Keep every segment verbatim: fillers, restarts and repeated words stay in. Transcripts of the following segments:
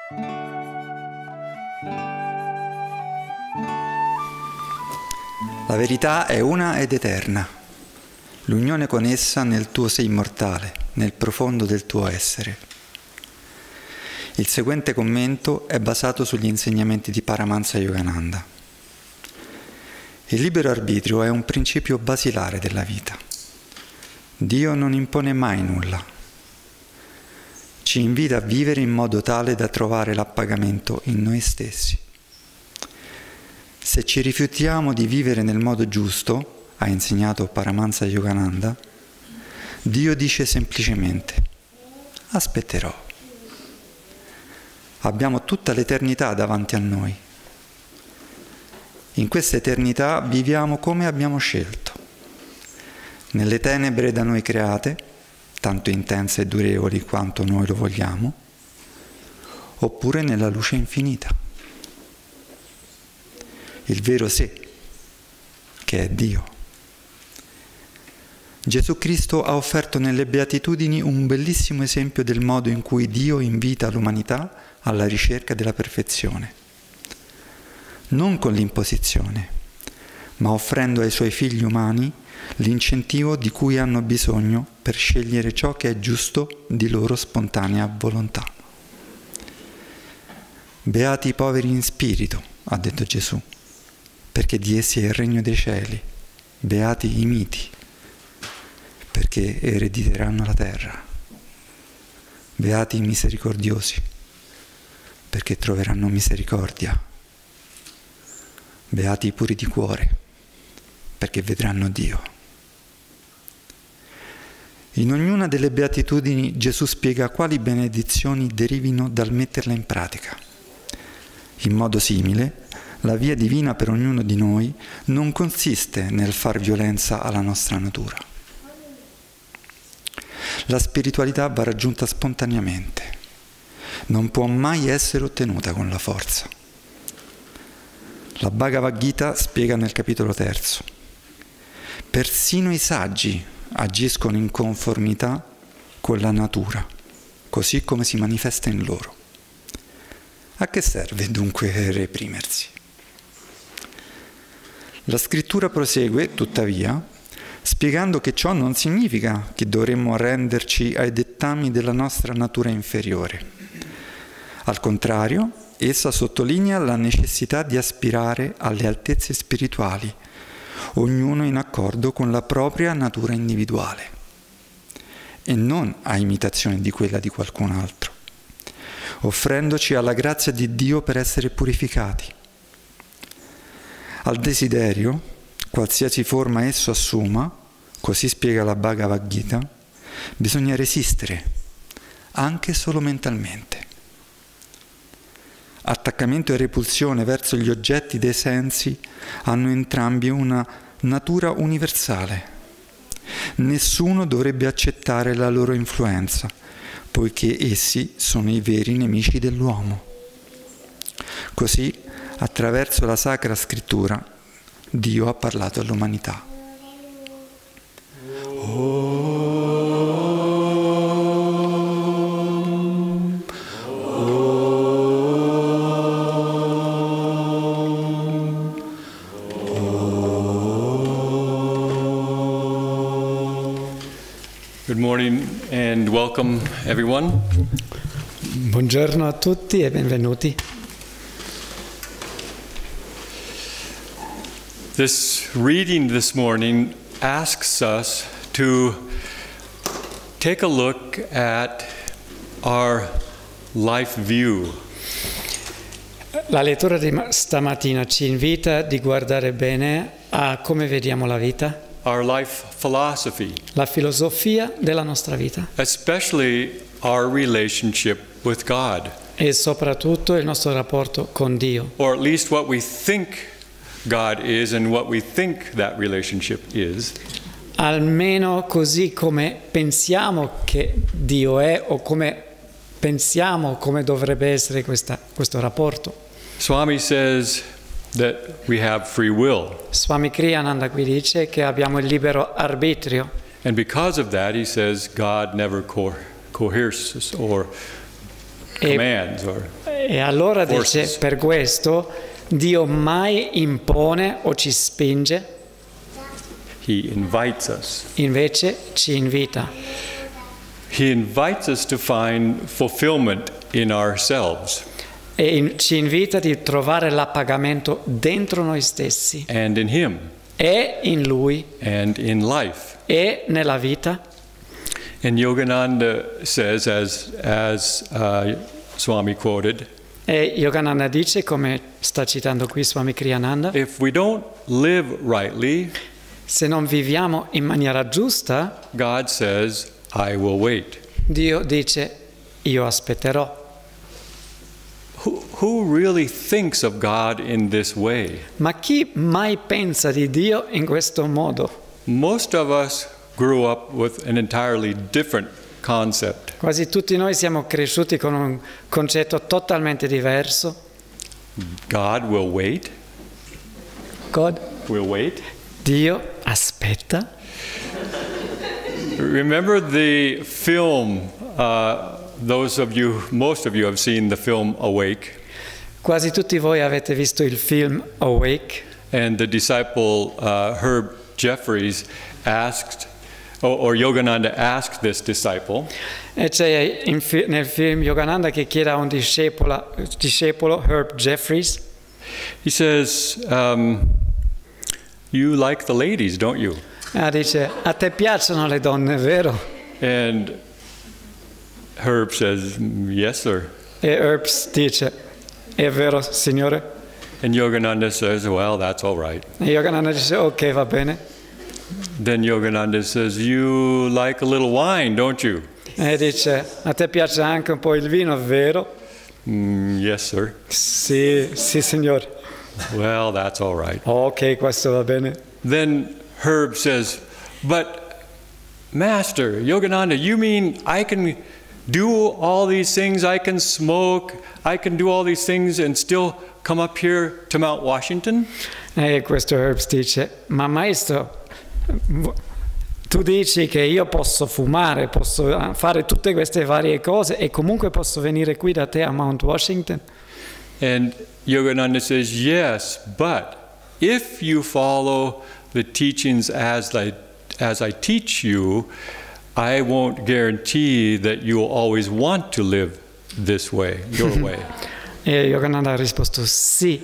La verità è una ed eterna. L'unione con essa nel tuo sé immortale, nel profondo del tuo essere. Il seguente commento è basato sugli insegnamenti di Paramahansa Yogananda. Il libero arbitrio è un principio basilare della vita. Dio non impone mai nulla. Ci invita a vivere in modo tale da trovare l'appagamento in noi stessi. Se ci rifiutiamo di vivere nel modo giusto, ha insegnato Paramahansa Yogananda, Dio dice semplicemente: aspetterò. Abbiamo tutta l'eternità davanti a noi. In questa eternità viviamo come abbiamo scelto, nelle tenebre da noi create, tanto intense e durevoli quanto noi lo vogliamo, oppure nella luce infinita. Il vero sé, che è Dio. Gesù Cristo ha offerto nelle Beatitudini un bellissimo esempio del modo in cui Dio invita l'umanità alla ricerca della perfezione. Non con l'imposizione, ma offrendo ai suoi figli umani l'incentivo di cui hanno bisogno per scegliere ciò che è giusto di loro spontanea volontà. Beati i poveri in spirito, ha detto Gesù, perché di essi è il regno dei cieli. Beati i miti, perché erediteranno la terra. Beati i misericordiosi, perché troveranno misericordia. Beati i puri di cuore, perché vedranno Dio. In ognuna delle beatitudini Gesù spiega quali benedizioni derivino dal metterla in pratica. In modo simile, la via divina per ognuno di noi non consiste nel far violenza alla nostra natura. La spiritualità va raggiunta spontaneamente, non può mai essere ottenuta con la forza. La Bhagavad Gita spiega nel capitolo terzo: persino i saggi agiscono in conformità con la natura, così come si manifesta in loro. A che serve dunque reprimersi? La scrittura prosegue, tuttavia, spiegando che ciò non significa che dovremmo arrenderci ai dettami della nostra natura inferiore. Al contrario, essa sottolinea la necessità di aspirare alle altezze spirituali, ognuno in accordo con la propria natura individuale, e non a imitazione di quella di qualcun altro, offrendoci alla grazia di Dio per essere purificati. Al desiderio, qualsiasi forma esso assuma, così spiega la Bhagavad Gita, bisogna resistere, anche solo mentalmente. Attaccamento e repulsione verso gli oggetti dei sensi hanno entrambi una natura universale. Nessuno dovrebbe accettare la loro influenza, poiché essi sono i veri nemici dell'uomo. Così, attraverso la Sacra Scrittura, Dio ha parlato all'umanità. Om, Om, Om. Good morning and welcome everyone. Buongiorno a tutti e benvenuti. This reading this morning asks us to take a look at our life view. La lettura di stamattina ci invita di guardare bene a come vediamo la vita, Our life philosophy, la filosofia della nostra vita especially our relationship with God, e soprattutto il nostro rapporto con Dio, or at least what we think God is and what we think that relationship is. almeno così come pensiamo che Dio è o come pensiamo come dovrebbe essere questa, questo rapporto. Swami says that we have free will. Swami Kriyananda qui dice che abbiamo il libero arbitrio And because of that, he says God never co- coerces or commands or E allora forces. dice, per questo Dio mai impone o ci spinge, He invites us. invece ci invita. He invites us to find fulfillment in ourselves E in- ci invita di trovare l'appagamento dentro noi stessi and in Him e in Lui and in life. e nella vita. And Yogananda says, as, as uh, Swami quoted, E Yogananda dice, come sta citando qui Swami Kriyananda, if we don't live rightly, se non viviamo in maniera giusta, God says, I will wait. Dio dice, io aspetterò. Who, who really thinks of God in this way? Ma chi mai pensa di Dio in questo modo? Most of us grew up with an entirely different concept. Quasi tutti noi siamo cresciuti con un concetto totalmente diverso. God will wait. God, Will wait. Dio aspetta. Remember the film, uh, those of you, most of you have seen the film Awake, Quasi tutti voi avete visto il film Awake and the disciple uh, Herb Jeffries asked, or, or Yogananda asked this disciple, e c'è in fi- nel film Yogananda che chiede a un discepolo, discepolo Herb Jeffries, he says, um, you like the ladies, don't you? ah, dice, a te piacciono le donne, vero? And Herb says, yes, sir. E Herb dice, è vero, signore? And Yogananda says, well, that's all right. E Yogananda dice, ok, va bene. Then Yogananda says, you like a little wine, don't you? E dice, a te piace anche un po' il vino, vero? Mm, yes, sir. Sì, sì, signore. Well, that's all right. Ok, questo va bene. Then Herb says, but Master, Yogananda, you mean I can do all these things, I can smoke, I can do all these things and still come up here to Mount Washington? E questo Herbs dice, ma maestro, tu dici che io posso fumare, posso fare tutte queste varie cose e comunque posso venire qui da te a Mount Washington? And Yogananda says, yes, but if you follow the teachings as I, as I teach you, I won't guarantee that you will always want to live this way, your way. E Yogananda ha risposto sì,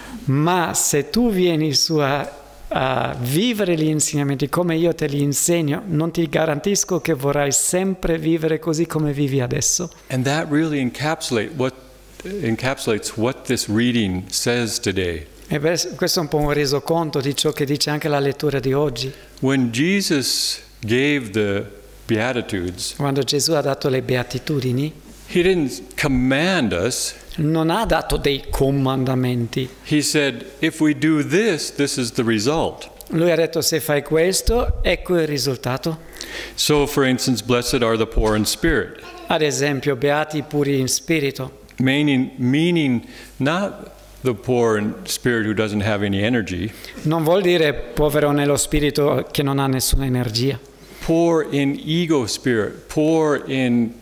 ma se tu vieni su a, a vivere gli insegnamenti come io te li insegno, non ti garantisco che vorrai sempre vivere così come vivi adesso. And that really encapsulate what, encapsulates what this reading says today. E beh, questo è un po' un resoconto di ciò che dice anche la lettura di oggi. When Jesus gave the Beatitudes, Quando Gesù ha dato le beatitudini, he didn't command us. non ha dato dei comandamenti. He said, if we do this, this is the result. Lui ha detto se fai questo, ecco il risultato. So, for instance, blessed are the poor in spirit, Ad esempio, beati i puri in spirito, meaning, meaning not the poor in spirit who doesn't have any energy, non vuol dire povero nello spirito che non ha nessuna energia. poor in ego spirit, poor in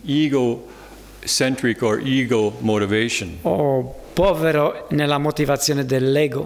ego-centric or ego motivation. O povero nella motivazione dell'ego.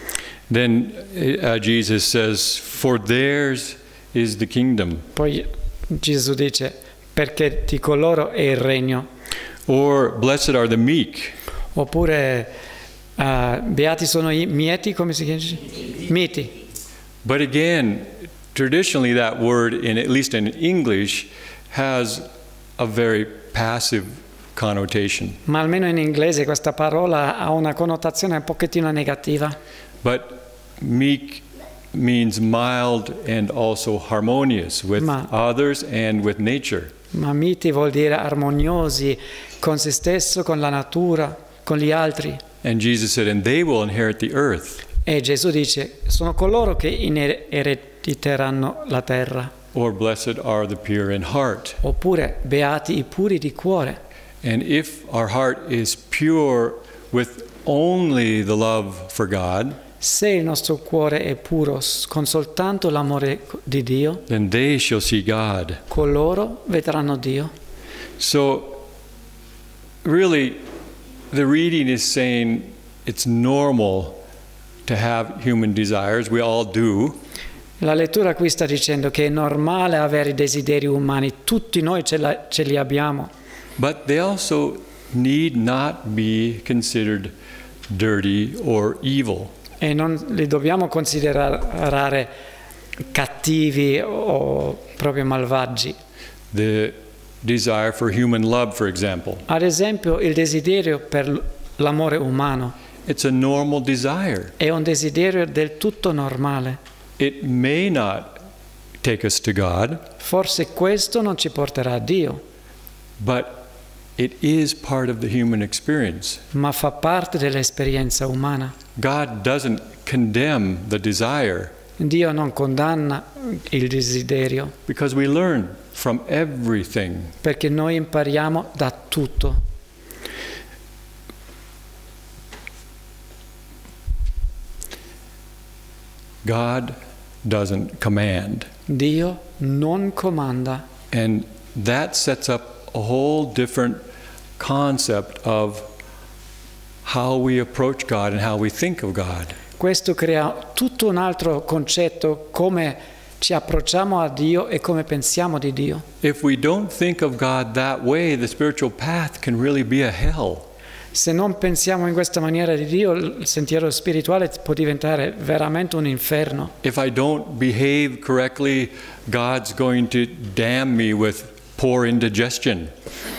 Then uh, Jesus says, for theirs is the kingdom. Poi Gesù dice, perché di coloro è il regno. Or blessed are the meek. Oppure, uh, beati sono i mieti, come si dice? Miti. But again, traditionally that word, in at least in English, has a very passive connotation. Ma almeno in inglese questa parola ha una connotazione un pochettino negativa. But meek means mild and also harmonious with Ma- others and with nature. Ma miti vuol dire armoniosi con se stesso, con la natura, con gli altri. And Jesus said, and they will inherit the earth. E Gesù dice, sono coloro che iner- erediteranno la terra. Or blessed are the pure in heart. Oppure, beati i puri di cuore. And if our heart is pure with only the love for God, Se il nostro cuore è puro con soltanto l'amore di Dio, then they shall see God. coloro vedranno Dio. So really, the reading is saying it's normal to have human desires. We all do. La lettura qui sta dicendo che è normale avere desideri umani, tutti noi ce, la, ce li abbiamo. But they also need not be considered dirty or evil. E non li dobbiamo considerare cattivi o proprio malvagi. The desire for human love, for example. Ad esempio, il desiderio per l'amore umano. It's a normal desire. È un desiderio del tutto normale. It may not take us to God. Forse questo non ci porterà a Dio. But it is part of the human experience. Ma fa parte dell'esperienza umana. God doesn't condemn the desire. Dio non condanna il desiderio. Because we learn from everything. Perché noi impariamo da tutto. God doesn't command. Dio non comanda. And that sets up a whole different concept of how we approach God and how we think of God. Questo crea tutto un altro concetto, come ci approcciamo a Dio e come pensiamo di Dio. If we don't think of God that way, the spiritual path can really be a hell. Se non pensiamo in questa maniera di Dio, il sentiero spirituale può diventare veramente un inferno. If I don't behave correctly, God's going to damn me with poor indigestion.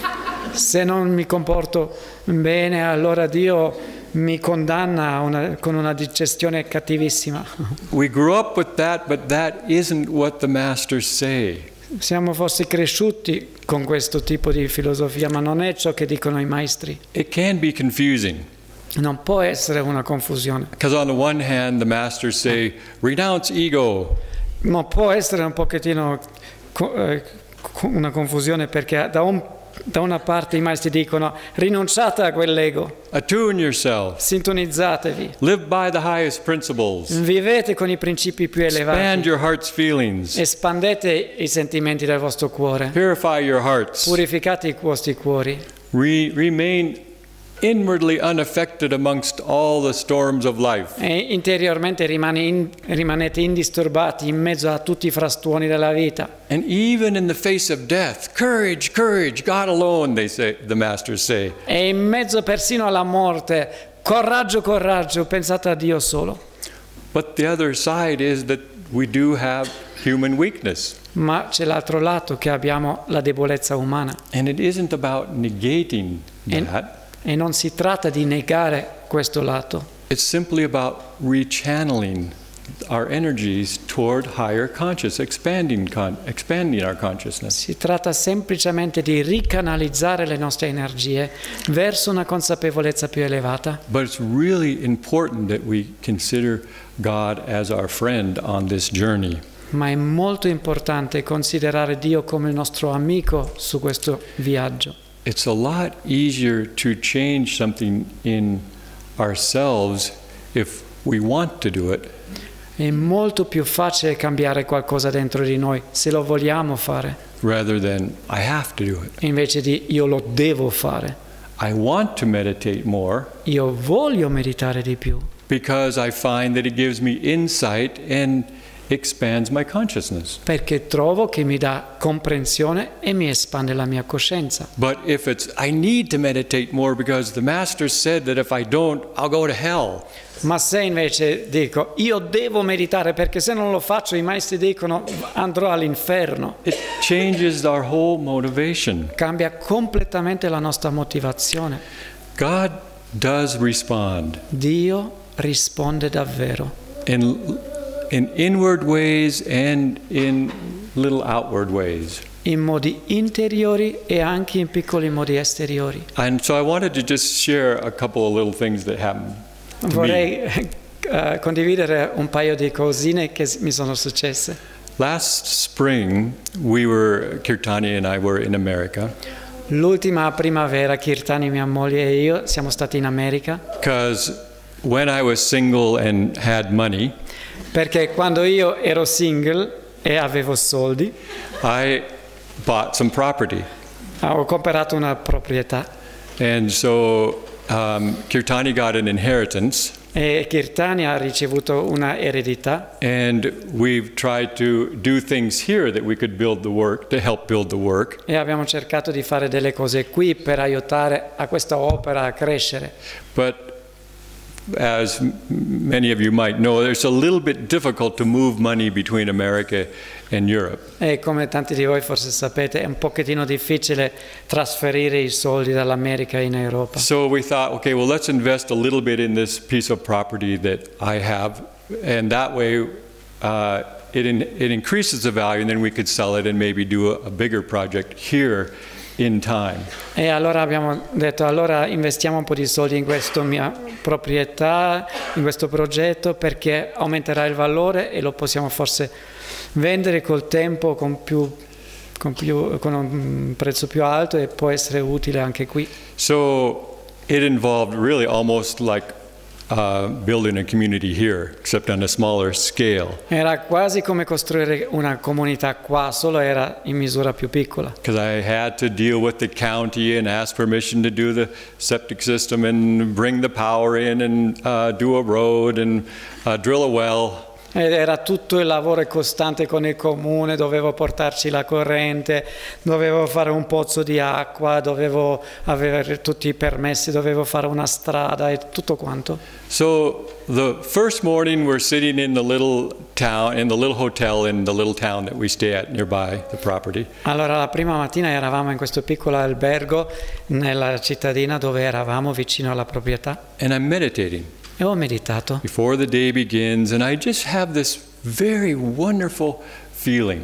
Se non mi comporto bene, allora Dio mi condanna una, con una digestione cattivissima. We grew up with that, but that isn't what the masters say. Siamo forse cresciuti con questo tipo di filosofia, ma non è ciò che dicono i maestri. It can be confusing. Non può essere una confusione. Because on the one hand, the masters say, renounce ego. Ma può essere un pochettino eh, una confusione, perché da, un, da una parte i maestri dicono rinunciate a quell'ego. Attune yourself. Sintonizzatevi. Live by the highest principles. Vivete con i principi più elevati. Expand your heart's feelings. Espandete i sentimenti del vostro cuore. Purify your hearts. Purificate i vostri cuori. Re remain inwardly unaffected amongst all the storms of life. E interiormente rimane in, rimanete indisturbati in mezzo a tutti i frastuoni della vita. And even in the face of death, courage, courage, God alone, they say, the masters say. E in mezzo persino alla morte, coraggio, coraggio, pensate a Dio solo. But the other side is that we do have human weakness. Ma c'è l'altro lato, che abbiamo la debolezza umana. And it isn't about negating that. E non si tratta di negare questo lato. It's simply about rechanneling our energies toward higher consciousness, expanding, con expanding our consciousness. Si tratta semplicemente di ricanalizzare le nostre energie verso una consapevolezza più elevata. But it's really important that we consider God as our friend on this journey. Ma è molto importante considerare Dio come il nostro amico su questo viaggio. It's a lot easier to change something in ourselves if we want to do it. È molto più facile cambiare qualcosa dentro di noi se lo vogliamo fare. Rather than I have to do it. Invece di io lo devo fare. I want to meditate more. Io voglio meditare di più. Because I find that it gives me insight and expands my consciousness. Perché trovo che mi dà comprensione e mi espande la mia coscienza. But if it's I need to meditate more because the master said that if I don't, I'll go to hell. Ma se invece dico io devo meditare perché se non lo faccio i maestri dicono andrò all'inferno. It changes our whole motivation. Cambia completamente la nostra motivazione. God does respond. Dio risponde davvero. In in inward ways and in little outward ways. In modi interiori e anche in piccoli modi esteriori. And so I wanted to just share a couple of little things that happened. Vorrei uh, condividere un paio di cosine che mi sono successe. Last spring, we were, Kirtani and I were in America. L'ultima primavera, Kirtani, mia moglie e io siamo stati in America. Because when I was single and had money, perché quando io ero single e avevo soldi, I bought some property. ho comprato una proprietà. And so um, Kirtani got an inheritance. E Kirtani ha ricevuto una eredità. And we've tried to do things here that we could build the work, to help build the work. E abbiamo cercato di fare delle cose qui per aiutare a questa opera a crescere. But as many of you might know, it's a little bit difficult to move money between America and Europe. E come tanti di voi forse sapete, è un pochettino difficile trasferire i soldi dall'America in Europa. So we thought, okay, well, let's invest a little bit in this piece of property that I have, and that way uh, it, in, it increases the value, and then we could sell it and maybe do a, a bigger project here in time. E allora abbiamo detto, allora investiamo un po' di soldi in questa mia proprietà, in questo progetto, perché aumenterà il valore e lo possiamo forse vendere col tempo con, più, con, più, con un prezzo più alto e può essere utile anche qui. So it involved really almost like uh, building a community here, except on a smaller scale. Era quasi come costruire una comunità qua, solo era in misura più piccola. Because I had to deal with the county and ask permission to do the septic system and bring the power in and uh, do a road and uh, drill a well. Ed era tutto il lavoro costante con il comune, dovevo portarci la corrente, dovevo fare un pozzo di acqua, dovevo avere tutti i permessi, dovevo fare una strada e tutto quanto. So the first morning we're sitting in the little town, in the little hotel in the little town that we stay at nearby the property. Allora la prima mattina eravamo in questo piccolo albergo nella cittadina dove eravamo vicino alla proprietà. And I'm meditating. E ho meditato. Before the day begins, and I just have this very wonderful feeling.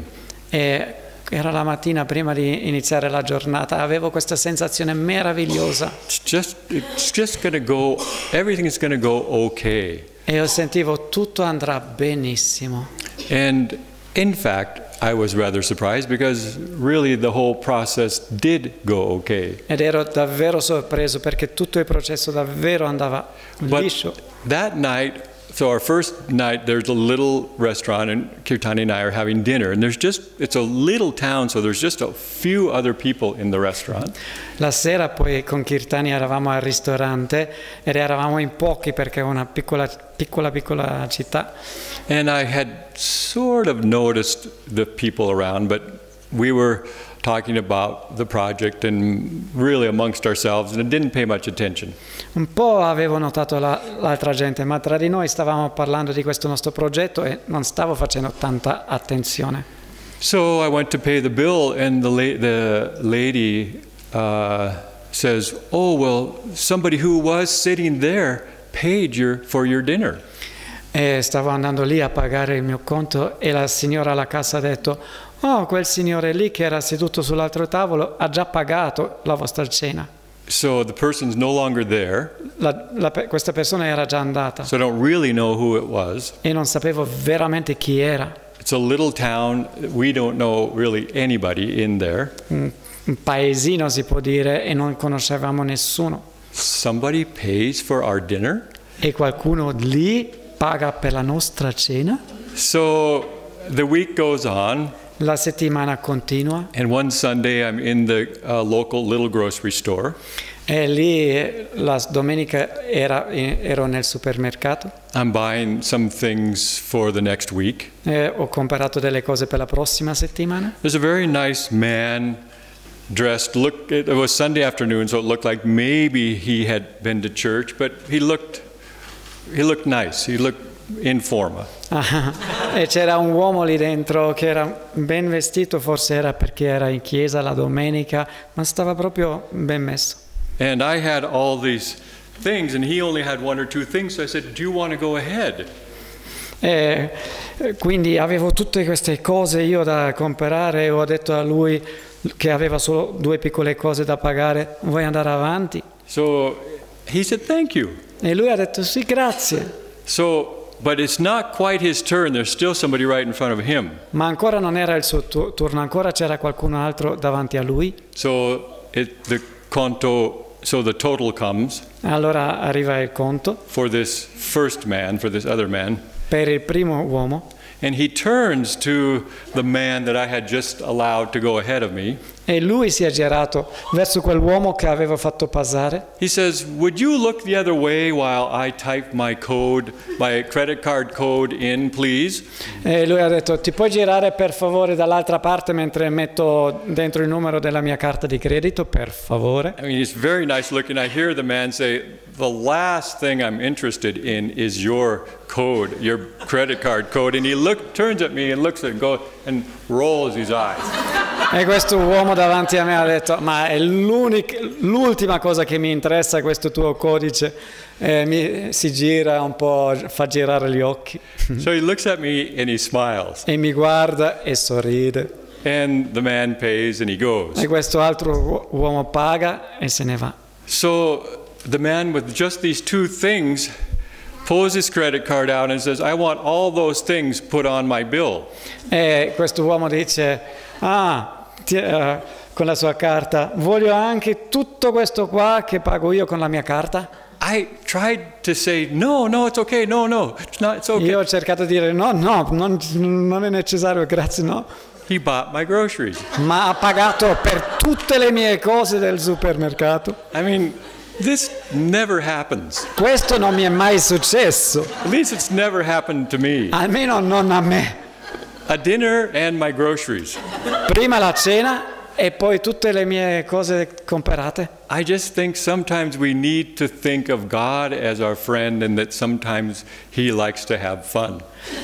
E era la mattina prima di iniziare la giornata, avevo questa sensazione meravigliosa. It's just, it's just going to go, everything is going to go okay. E io sentivo tutto andrà benissimo. And in fact, I was rather surprised because really the whole process did go okay. Ed ero davvero sorpreso perché tutto il processo davvero andava liscio. But that night, so our first night, there's a little restaurant and Kirtani and I are having dinner, and there's just, it's a little town, so there's just a few other people in the restaurant. La sera poi con Kirtani eravamo al ristorante ed eravamo in pochi perché è una piccola piccola piccola città. And I had sort of noticed the people around, but we were talking about the project and really amongst ourselves and didn't pay much attention. Un po' avevo notato la, l'altra gente, ma tra di noi stavamo parlando di questo nostro progetto e non stavo facendo tanta attenzione. So I went to pay the bill and the, la the lady uh, says, oh, well, somebody who was sitting there paid your, for your dinner. E stavo andando lì a pagare il mio conto e la signora alla cassa ha detto, oh, quel signore lì che era seduto sull'altro tavolo ha già pagato la vostra cena. So the person's no longer there. La, la, questa persona era già andata. So I don't really know who it was. E non sapevo veramente chi era. It's a little town. We don't know really anybody in there. Un, un paesino si può dire e non conoscevamo nessuno. Somebody pays for our dinner. E qualcuno lì paga per la nostra cena. So the week goes on. La settimana continua. And one Sunday I'm in the uh, local little grocery store. E lì la domenica era, ero nel supermercato. I'm buying some things for the next week. E ho comprato delle cose per la prossima settimana. There's a very nice man dressed. Look, it was Sunday afternoon, so it looked like maybe he had been to church, but he looked he looked nice. He looked in forma. Ah, e c'era un uomo lì dentro che era ben vestito, forse era perché era in chiesa la domenica, ma stava proprio ben messo. And I had all these things, and he only had one or two things, so I said, do you want to go ahead? E quindi avevo tutte queste cose io da comprare e ho detto a lui che aveva solo due piccole cose da pagare, vuoi andare avanti? So he said, thank you. E lui ha detto sì, grazie. So, but it's not quite his turn. There's still somebody right in front of him. Ma ancora non era il suo tu- turno, ancora c'era qualcun altro davanti a lui. So it, the conto, so the total comes. Allora arriva il conto For this first man, for this other man. per il primo uomo. And he turns to the man that I had just allowed to go ahead of me. E lui si è girato verso quell'uomo che aveva fatto passare. He says, "Would you look the other way while I type my code, my credit card code in, please?" E lui ha detto, ti puoi girare per favore dall'altra parte mentre metto dentro il numero della mia carta di credito, per favore? I mean, it's very nice looking. I hear the man say, "The last thing I'm interested in is your code, your credit card code." And he look, turns at me and looks at it and goes and rolls his eyes. E questo uomo davanti a me ha detto, ma è l'ultima cosa che mi interessa, questo tuo codice. E mi, si gira un po', fa girare gli occhi. So he looks at me and he smiles. E mi guarda e sorride. And the man pays and he goes. E questo altro uomo paga e se ne va. So the man with just these two things pulls his credit card out and says, "I want all those things put on my bill." E questo uomo dice, ah, ti, uh, con la sua carta, voglio anche tutto questo qua che pago io con la mia carta. I tried to say, no, no, it's okay, no, no, it's not, it's okay. Io ho cercato di dire, no, no, non, non è necessario, grazie, no. He bought my groceries. Ma ha pagato per tutte le mie cose del supermercato. I mean, this never happens. Questo non mi è mai successo. At least it's never happened to me. Almeno non a me. A dinner and my groceries. Prima la cena e poi tutte le mie cose comprate. I just think sometimes we need to think of God as our friend and that sometimes He likes to have fun.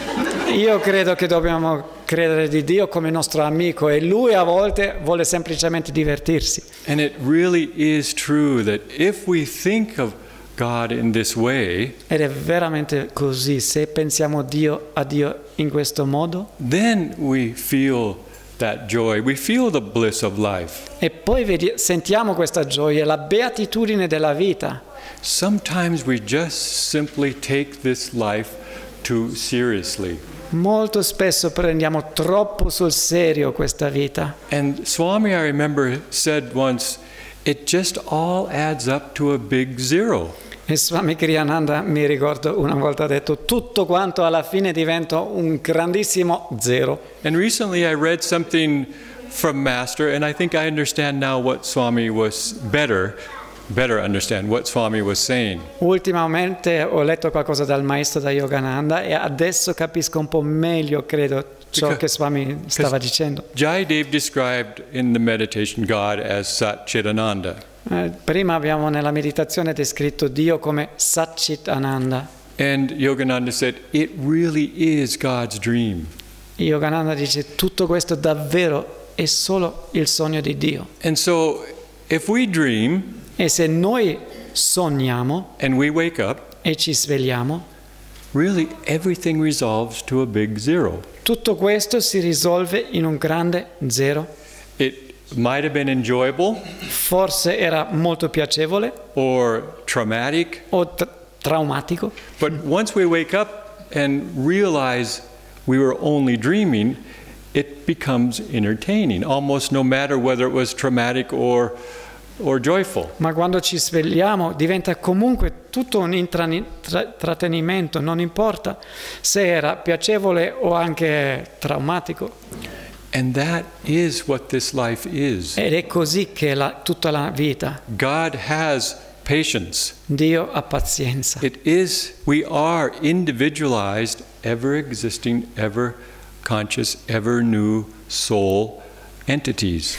Io credo che dobbiamo credere di Dio come nostro amico e Lui a volte vuole semplicemente divertirsi. And it really is true that if we think of God in this way, ed è veramente così, se pensiamo Dio, a Dio in questo modo, then we feel that joy, we feel the bliss of life. E poi vedi, sentiamo questa gioia, la beatitudine della vita. Sometimes we just simply take this life too seriously. Molto spesso prendiamo troppo sul serio questa vita. And Swami, I remember, said once, it just all adds up to a big zero. E Swami Kriyananda, mi ricordo, una volta ha detto, tutto quanto alla fine diventa un grandissimo zero. And recently I read something from Master, and I think I understand now what Swami was better, better understand what Swami was saying. Ultimamente ho letto qualcosa dal maestro, da Yogananda, e adesso capisco un po' meglio, credo, ciò Because- che Swami stava dicendo. Jayadev described in the meditation God as Sat Chidananda. Eh, prima abbiamo nella meditazione descritto Dio come Satchit Ananda. And Yogananda said, it really is God's dream. Yogananda dice tutto questo davvero è solo il sogno di Dio. And so if we dream E se noi sogniamo and we wake up, e ci svegliamo, really everything resolves to a big zero. tutto questo si risolve in un grande zero. It might have been enjoyable Forse era molto piacevole or traumatic, o tra- traumatico, but once we wake up and realize we were only dreaming, it becomes entertaining, almost no matter whether it was traumatic or or joyful. ma quando ci svegliamo diventa comunque tutto un intrani- tra- trattenimento, non importa se era piacevole o anche traumatico. And that is what this life is. Ed è così che la, tutta la vita. God has patience. Dio ha pazienza. It is, we are individualized, ever existing, ever conscious, ever new soul entities.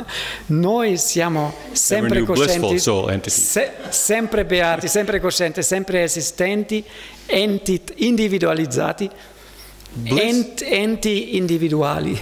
Noi siamo sempre Ever new blissful coscienti, soul entities. se- sempre beati, sempre coscienti, sempre esistenti, enti individualizzati, Bliss- ent- enti individuali.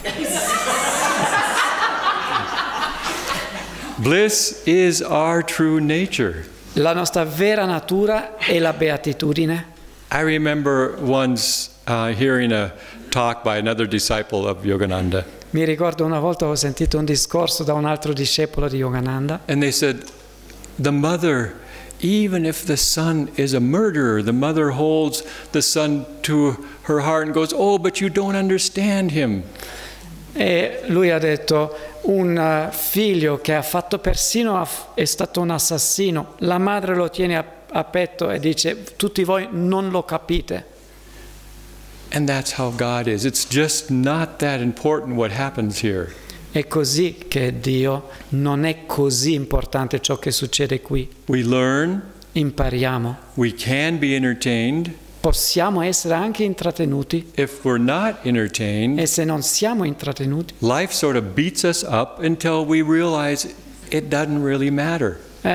Bliss is our true nature. La nostra vera natura è la beatitudine. I remember once uh, hearing a talk by another disciple of Yogananda, Mi ricordo una volta ho sentito un discorso da un altro discepolo di Yogananda and they said, the mother, even if the son is a murderer, the mother holds the son to her heart and goes, oh, but you don't understand him. e lui ha detto un uh, figlio che ha fatto persino aff- è stato un assassino, la madre lo tiene a, a petto e dice tutti voi non lo capite. And that's how God is. It's just not that important what happens here. È così che Dio non è così importante ciò che succede qui. We learn, Impariamo. we can be entertained. Possiamo essere anche intrattenuti If we're not entertained, e se non siamo intrattenuti, life sort of beats us up until we realize it doesn't really matter.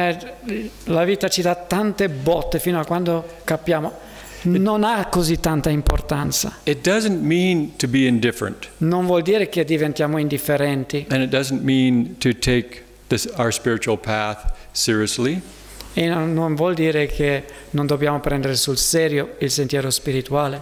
eh, la vita ci dà tante botte fino a quando capiamo non ha così tanta importanza. It doesn't mean to be indifferent, Non vuol dire che diventiamo indifferenti and it doesn't mean to take this, our spiritual path seriously. e non, non vuol dire che non dobbiamo prendere sul serio il sentiero spirituale.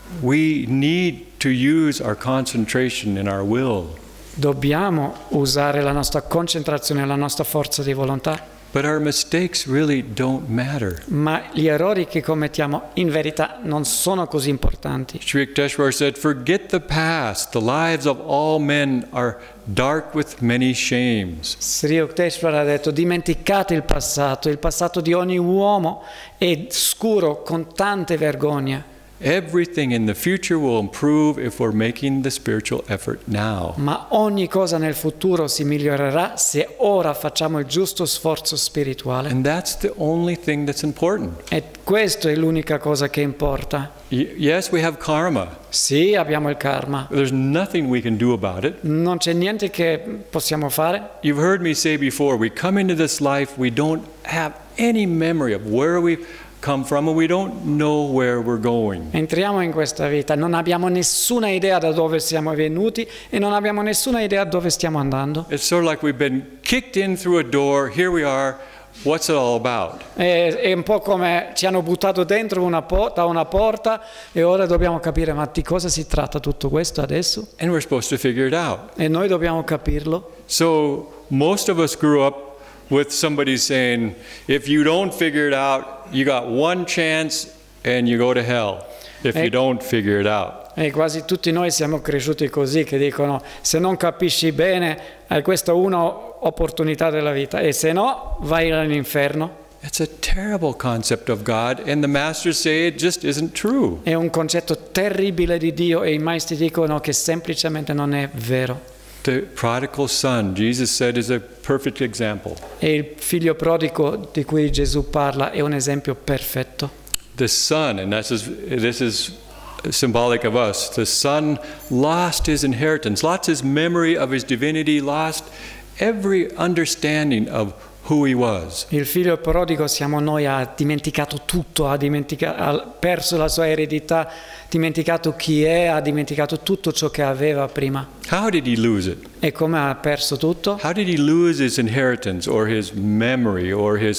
We need to use our concentration and our will. Dobbiamo usare la nostra concentrazione e la nostra forza di volontà, But our mistakes really don't matter. ma gli errori che commettiamo in verità non sono così importanti. Sri Yukteswar said, "Forget the past. The lives of all men are dark with many shames." Sri Yukteswar ha detto: dimenticate il passato, il passato di ogni uomo è scuro con tante vergogne. Everything in the future will improve if we're making the spiritual effort now. Ma ogni cosa nel futuro si migliorerà se ora facciamo il giusto sforzo spirituale. And that's the only thing that's important. E questa è l'unica cosa che importa. Y- yes, we have karma. Sì, abbiamo il karma. There's nothing we can do about it. Non c'è niente che possiamo fare. You've heard me say before, we come into this life, we don't have any memory of where we've come from, and we don't know where we're going. Entriamo in questa vita, non abbiamo nessuna idea da dove siamo venuti e non abbiamo nessuna idea dove stiamo andando. It's sort of like we've been kicked in through a door, here we are, what's it all about? È, è un po' come ci hanno buttato dentro una po- da una porta e ora dobbiamo capire ma di cosa si tratta tutto questo adesso? And we're supposed to figure it out. E noi dobbiamo capirlo. So most of us grew up with somebody saying, if you don't figure it out, you got one chance and you go to hell if you don't figure it out. E quasi tutti noi siamo cresciuti così, che dicono se non capisci bene hai questa una opportunità della vita e se no vai all'inferno. It's a terrible concept of God, and the masters say it just isn't true. È un concetto terribile di Dio e i maestri dicono che semplicemente non è vero. The prodigal son, Jesus said, is a perfect example. E il figlio prodigo di cui Gesù parla è un esempio perfetto. The son, and this is, this is symbolic of us, the son lost his inheritance, lost his memory of his divinity, lost every understanding of who he was. Il figlio prodigo siamo noi, ha dimenticato tutto, ha, dimentica- ha perso la sua eredità, dimenticato chi è, ha dimenticato tutto ciò che aveva prima. How did he lose it? E come ha perso tutto? How did he lose his inheritance or his memory or his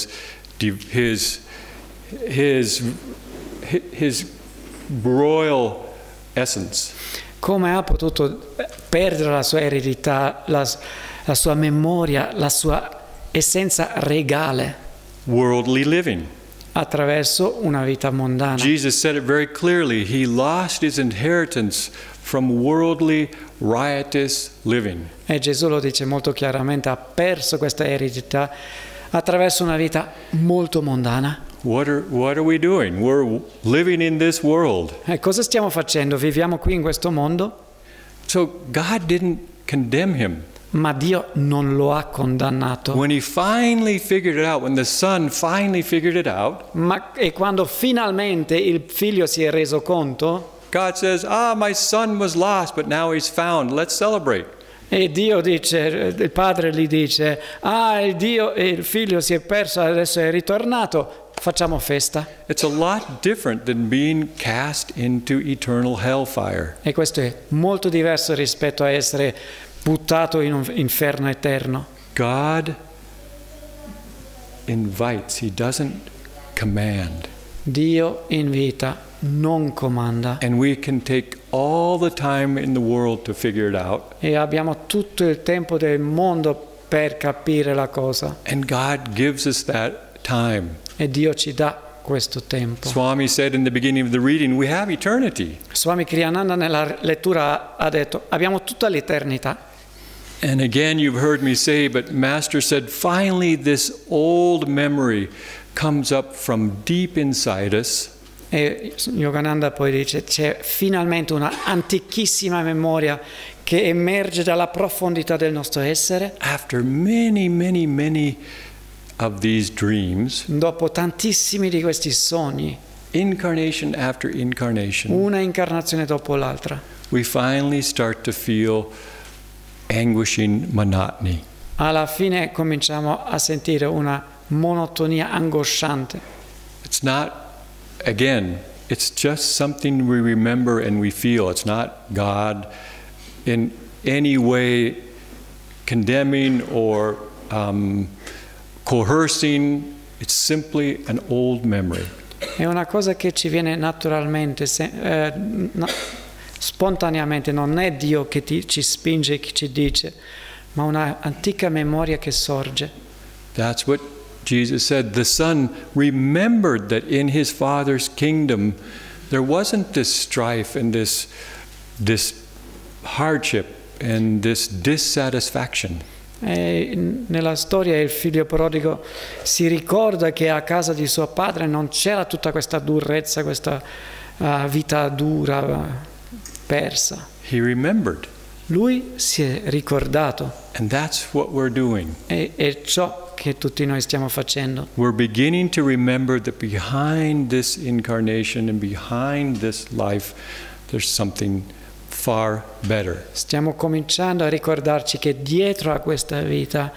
his his his royal essence? Come ha potuto perdere la sua eredità, la, la sua memoria, la sua essenza regale? Worldly living. Attraverso una vita mondana. Jesus said it very clearly. He lost his inheritance from worldly, riotous living. E Gesù lo dice molto chiaramente, ha perso questa eredità attraverso una vita molto mondana. What are, what are we doing? We're living in this world. E cosa stiamo facendo? Viviamo qui in questo mondo? So God didn't condemn him. Ma Dio non lo ha condannato. When he finally figured it out, when the son finally figured it out, Ma e quando finalmente il figlio si è reso conto, God says, "Ah, my son was lost, but now he's found. Let's celebrate." e Dio dice, il padre gli dice, ah, il Dio e il figlio si è perso, adesso è ritornato, facciamo festa. It's a lot different than being cast into eternal hellfire. E questo è molto diverso rispetto a essere buttato in un inferno eterno. God invites, he doesn't command. Dio invita, non comanda. And we can take all the time in the world to figure it out. E abbiamo tutto il tempo del mondo per capire la cosa. And God gives us that time. E Dio ci dà questo tempo. Swami said in the beginning of the reading, we have eternity. Swami Kriyananda nella lettura ha detto, abbiamo tutta l'eternità. And again you've heard me say, but Master said, finally this old memory comes up from deep inside us. E Yogananda poi dice c'è finalmente una antichissima memoria che emerge dalla profondità del nostro essere. After many, many, many of these dreams, Dopo tantissimi di questi sogni, incarnation after incarnation, una incarnazione dopo l'altra, we finally start to feel anguishing monotony. alla fine cominciamo a sentire una monotonia angosciante. It's not, again, it's just something we remember and we feel. It's not God in any way condemning or um, coercing. It's simply an old memory. È una cosa che ci viene naturalmente, se, eh, no, spontaneamente, non è Dio che ti, ci spinge, che ci dice, ma una antica memoria che sorge. That's what Jesus said. The Son remembered that in his Father's kingdom there wasn't this strife and this, this hardship and this dissatisfaction. E nella storia il figlio prodigo si ricorda che a casa di suo padre non c'era tutta questa durezza, questa uh, vita dura, uh, persa. He remembered. Lui si è ricordato. And that's what we're doing. E è ciò che tutti noi stiamo facendo. We're beginning to remember that behind this incarnation and behind this life there's something far better. Stiamo cominciando a ricordarci che dietro a questa vita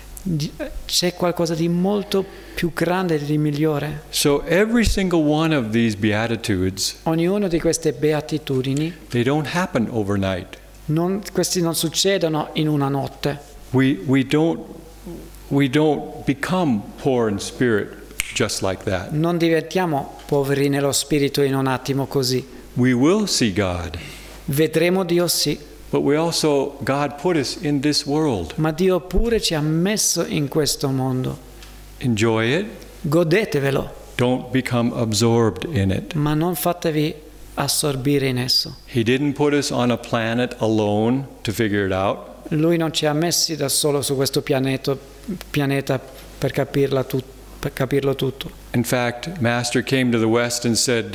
c'è qualcosa di molto più grande e di migliore. So every single one of these beatitudes, Ognuna di queste beatitudini, they don't happen overnight. non, questi non succedono in una notte. We we don't we don't become poor in spirit just like that. Non diventiamo poveri nello spirito in un attimo così. We will see God. Vedremo Dio sì, But we also, God put us in this world. ma Dio pure ci ha messo in questo mondo. Enjoy it. Godetevelo, Don't become absorbed in it. ma non fatevi assorbire in esso. He didn't put us on a planet alone to figure it out. Lui non ci ha messi da solo su questo pianeta, pianeta per, capirla tut, per capirlo tutto. In fact, Master came to the West and said,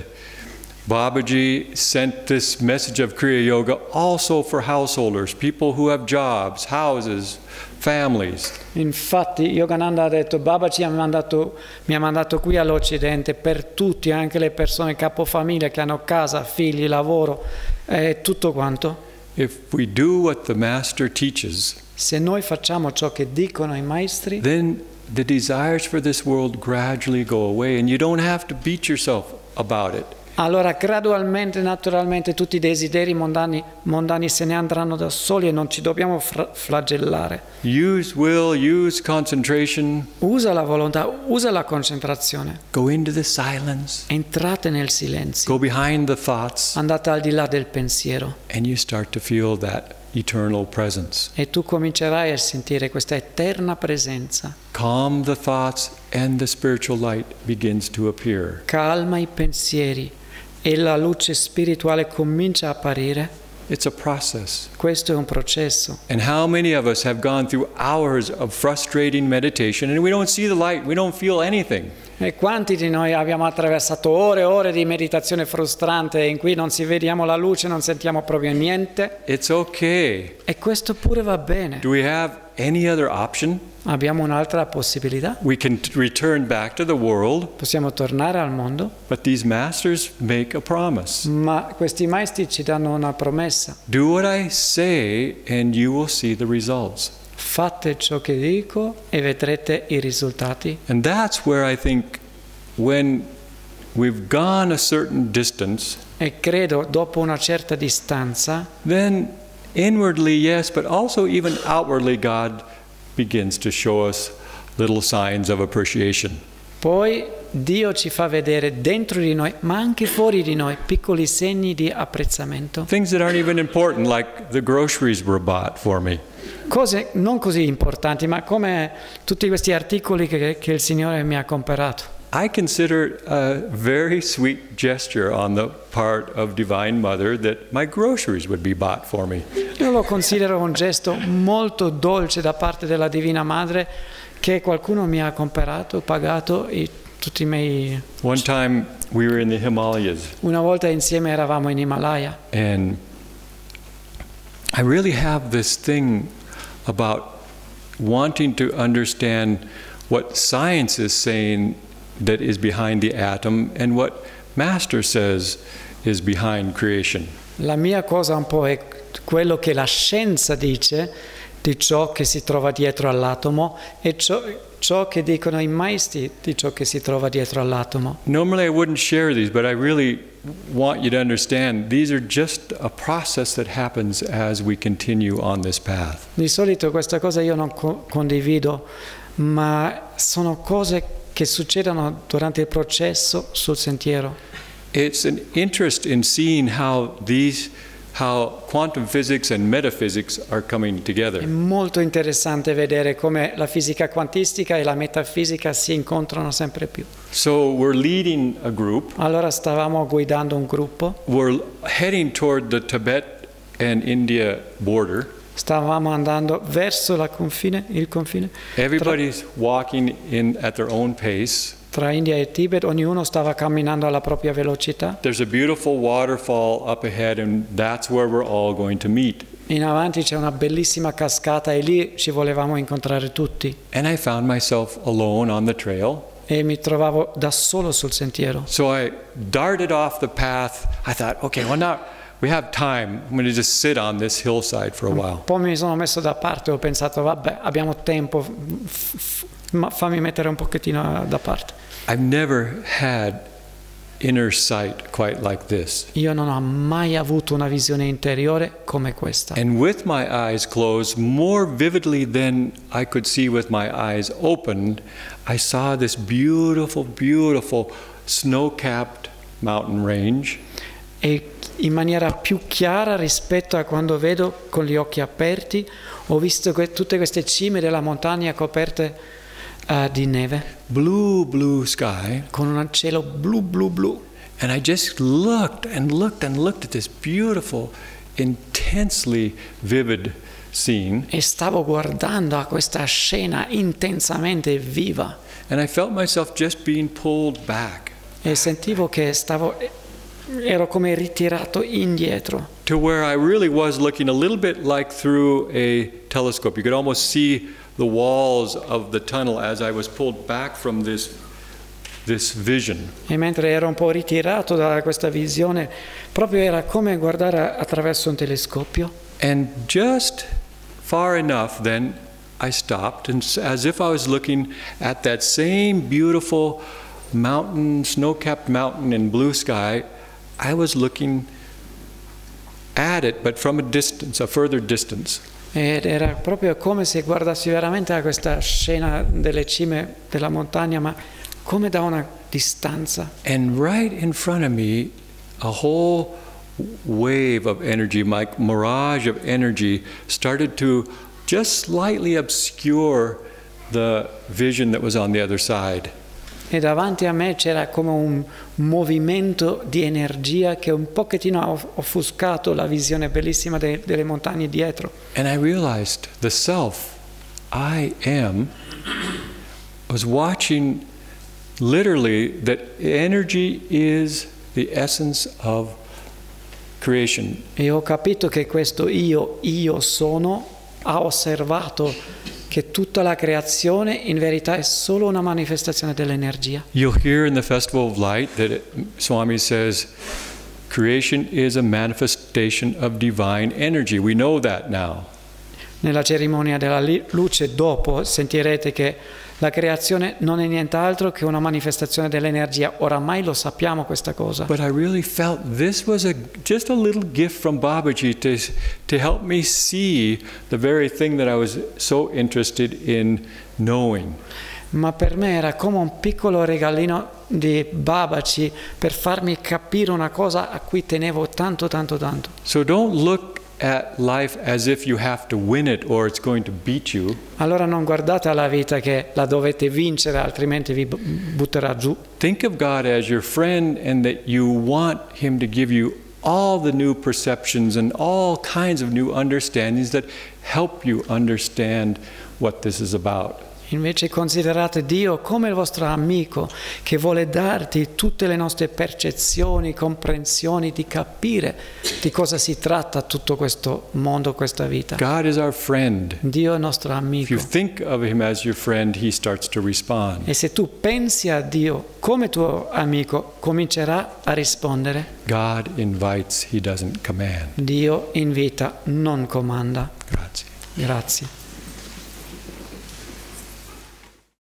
Babaji sent this message of Kriya Yoga also for householders, people who have jobs, houses, families. Infatti Yogananda ha detto, Baba ci ha mandato, mi ha mandato qui all'Occidente per tutti, anche le persone capofamiglia che hanno casa, figli, lavoro e tutto quanto. If we do what the Master teaches, Se noi facciamo ciò che dicono i maestri, then the desires for this world gradually go away and you don't have to beat yourself about it. allora gradualmente, naturalmente, tutti i desideri mondani, mondani se ne andranno da soli e non ci dobbiamo fra- flagellare. Use will, use concentration. Usa la volontà, usa la concentrazione. Go into the silence. Entrate nel silenzio, Go behind the thoughts andate al di là del pensiero and you start to feel that eternal presence. e tu comincerai a sentire questa eterna presenza. Calm the thoughts and the spiritual light begins to appear. Calma i pensieri e la luce spirituale comincia a apparire. It's a process. Questo è un processo. And how many of us have gone through hours of frustrating meditation and we don't see the light, we don't feel anything. E quanti di noi abbiamo attraversato ore e ore di meditazione frustrante in cui non si vediamo la luce, non sentiamo proprio niente? It's okay. E questo pure va bene. Do we have any other option? Abbiamo un'altra possibilità. We can t- return back to the world, Possiamo tornare al mondo, but these masters make a promise. ma questi maestri ci danno una promessa. Do what I say and you will see the results. Fate ciò che dico e vedrete i risultati. And that's where I think when we've gone a certain distance, E credo dopo una certa distanza, then inwardly, yes, but also even outwardly, God begins to show us little signs of appreciation. poi Dio ci fa vedere dentro di noi, ma anche fuori di noi, piccoli segni di apprezzamento. Things that aren't even important, like the groceries were bought for me. Cose non così importanti, ma come tutti questi articoli che, che il Signore mi ha comperato. I consider it a very sweet gesture on the part of Divine Mother that my groceries would be bought for me. Io lo considero un gesto molto dolce da parte della Divina Madre che qualcuno mi ha comperato, pagato i, tutti i miei... One time we were in the Himalayas. Una volta insieme eravamo in Himalaya. And I really have this thing about wanting to understand what science is saying that is behind the atom and what Master says is behind creation. La mia cosa un po' è quello che la scienza dice di ciò che si trova dietro all'atomo e ciò, ciò che dicono i maestri di ciò che si trova dietro all'atomo. Normally I wouldn't share these, but I really want you to understand these are just a process that happens as we continue on this path. Di solito questa cosa io non co- condivido, ma sono cose che succedono durante il processo sul sentiero. It's an interest in seeing how these how quantum physics and metaphysics are coming È together. molto interessante vedere come la fisica quantistica e la metafisica si incontrano sempre più. So we're leading a group. Allora stavamo guidando un gruppo, We're heading toward the Tibet and India border. stavamo andando verso la confine, il confine tra, Everybody's walking in at their own pace. tra India e Tibet, ognuno stava camminando alla propria velocità. There's a beautiful waterfall up ahead, and that's where we're all going to meet. In avanti c'è una bellissima cascata e lì ci volevamo incontrare tutti. And I found myself alone on the trail. E mi trovavo da solo sul sentiero. So I darted off the path. I thought, okay, well now we have time. I'm going to just sit on this hillside for a while. Poi mi sono messo da parte e ho pensato, vabbè, abbiamo tempo, f- f- ma fammi mettere un pochettino da parte. I've never had inner sight quite like this. Io non ho mai avuto una visione interiore come questa. And with my eyes closed, more vividly than I could see with my eyes opened, I saw this beautiful, beautiful snow-capped mountain range. E in maniera più chiara rispetto a quando vedo con gli occhi aperti, ho visto que- tutte queste cime della montagna coperte uh, di neve, Blue, blue sky. con un cielo blu blu blu. And I just looked and looked and looked at this beautiful, intensely vivid scene. E stavo guardando a questa scena intensamente viva And I felt myself just being pulled back e sentivo che stavo, ero come ritirato indietro. to where I really was looking a little bit like through a telescope. You could almost see the walls of the tunnel as I was pulled back from this, this vision. E mentre ero un po' ritirato da questa visione, proprio era come guardare attraverso un telescopio. And just far enough, then I stopped, and s- as if I was looking at that same beautiful mountain, snow-capped mountain in blue sky, I was looking at it, but from a distance, a further distance. Ed era proprio come se guardassi veramente a questa scena delle cime della montagna, ma come da una distanza. And right in front of me, a whole wave of energy, my mirage of energy, started to just slightly obscure the vision that was on the other side. E davanti a me c'era come un movimento di energia che un pochettino ha offuscato la visione bellissima de- delle montagne dietro. And I realized the self, I am, was watching literally that energy is the essence of creation. E ho capito che questo io, io sono, ha osservato che tutta la creazione in verità è solo una manifestazione dell'energia. You'll hear in the Festival of Light that it, Swami says, creation is a manifestation of divine energy. We know that now. Nella cerimonia della li- luce dopo sentirete che la creazione non è nient'altro che una manifestazione dell'energia. Oramai lo sappiamo questa cosa. But I really felt this was a, just a little gift from Babaji to, to help me see the very thing that I was so interested in knowing. Ma per me era come un piccolo regalino di Babaji per farmi capire una cosa a cui tenevo tanto tanto tanto. So don't look at life as if you have to win it or it's going to beat you. Allora non guardate alla vita che la dovete vincere altrimenti vi bu- butterà giù. Think of God as your friend and that you want Him to give you all the new perceptions and all kinds of new understandings that help you understand what this is about. Invece considerate Dio come il vostro amico che vuole darti tutte le nostre percezioni, comprensioni, di capire di cosa si tratta tutto questo mondo, questa vita. God is our friend. Dio è il nostro If amico. you think of him as your friend, he starts to respond. E se tu pensi a Dio come tuo amico, comincerà a rispondere. God invites, he doesn't command. Dio invita, non comanda. Grazie. Grazie.